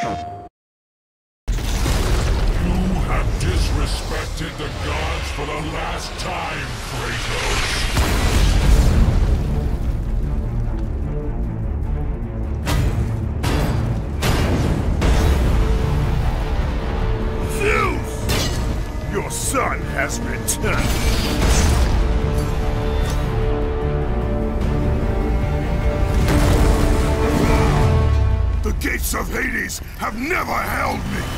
You have disrespected the gods for the last time, Kratos! Zeus! Your son has returned! The gates of Hades have never held me!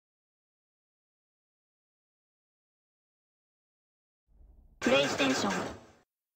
PlayStation